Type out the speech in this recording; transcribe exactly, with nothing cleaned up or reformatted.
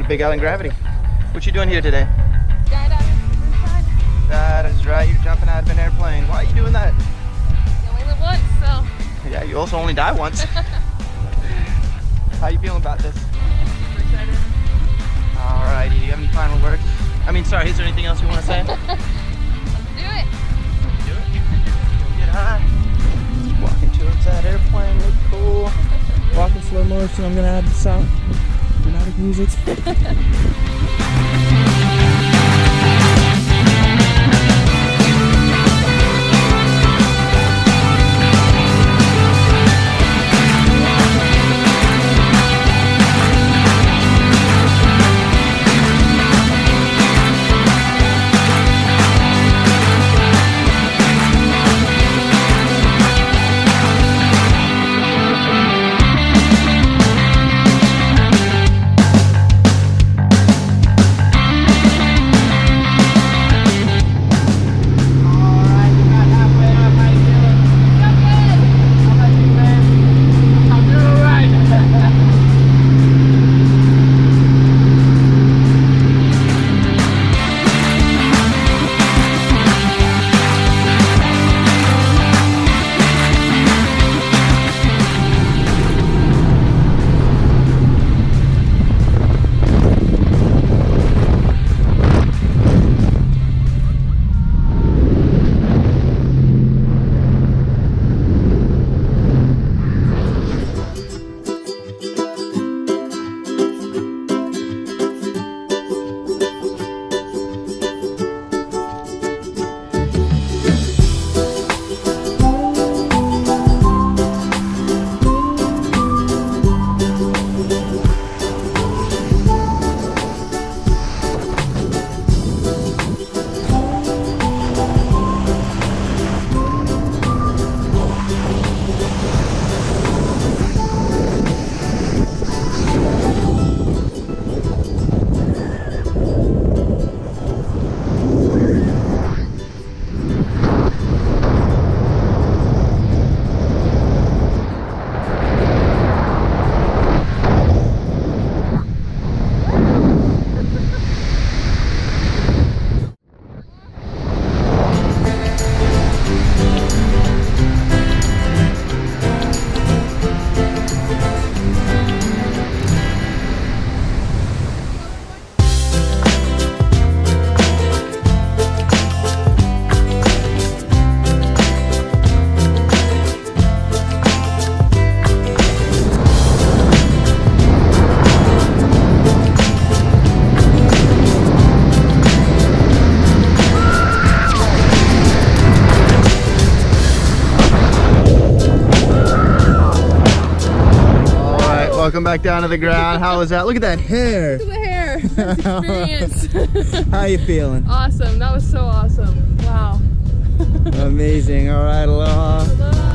Big Island Gravity. What you doing here today? Skydiving for the first time. That is right, you're jumping out of an airplane. Why are you doing that? You only live once, so. Yeah, you also only die once. How you feeling about this? Super excited. Alrighty, do you have any final words? I mean, sorry, is there anything else you want to say? Let's do it. Do it. Go get high. Walking towards that airplane, look cool. Walk in slow motion, I'm gonna add the sound. Dramatic music. Welcome back down to the ground. How was that? Look at that hair. Look at the hair. That's experience. How you feeling? Awesome. That was so awesome. Wow. Amazing. All right, aloha. Aloha.